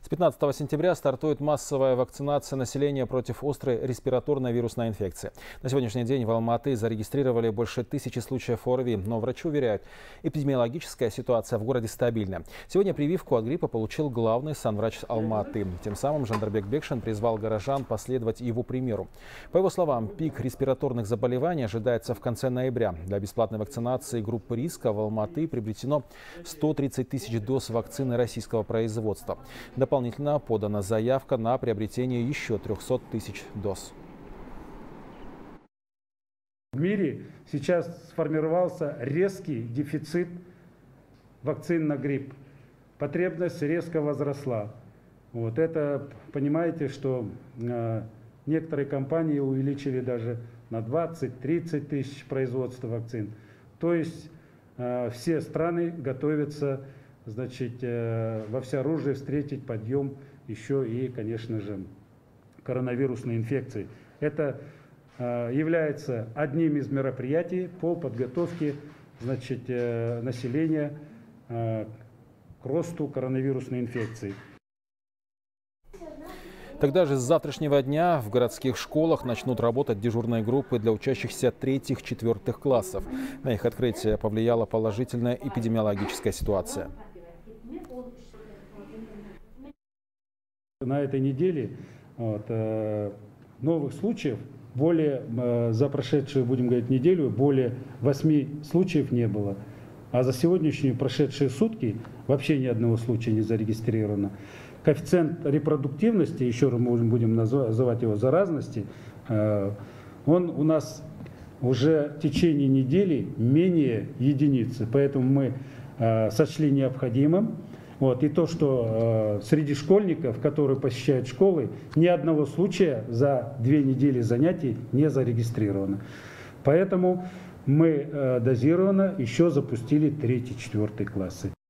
С 15 сентября стартует массовая вакцинация населения против острой респираторной вирусной инфекции. На сегодняшний день в Алматы зарегистрировали больше 1000 случаев ОРВИ, но врачи уверяют, эпидемиологическая ситуация в городе стабильная. Сегодня прививку от гриппа получил главный санврач Алматы. Тем самым Жандарбек Бекшин призвал горожан последовать его примеру. По его словам, пик респираторных заболеваний ожидается в конце ноября. Для бесплатной вакцинации группы риска в Алматы приобретено 130 тысяч доз вакцины российского производства. Дополнительно подана заявка на приобретение еще 300 тысяч доз. В мире сейчас сформировался резкий дефицит вакцин на грипп. Потребность резко возросла. Вот это, понимаете, что некоторые компании увеличили даже на 20-30 тысяч производства вакцин. То есть все страны готовятся, значит, во всеоружии встретить подъем еще и, конечно же, коронавирусной инфекции. Это является одним из мероприятий по подготовке, значит, населения к росту коронавирусной инфекции. Тогда же с завтрашнего дня в городских школах начнут работать дежурные группы для учащихся 3-4 классов. На их открытие повлияла положительная эпидемиологическая ситуация. На этой неделе новых случаев за прошедшую, будем говорить, неделю более 8 случаев не было. А за сегодняшние прошедшие сутки вообще ни одного случая не зарегистрировано. Коэффициент репродуктивности, еще раз мы будем называть его заразности, он у нас уже в течение недели менее единицы. Поэтому мы сочли необходимым. И то, что среди школьников, которые посещают школы, ни одного случая за 2 недели занятий не зарегистрировано. Поэтому мы дозированно еще запустили 3-4 классы.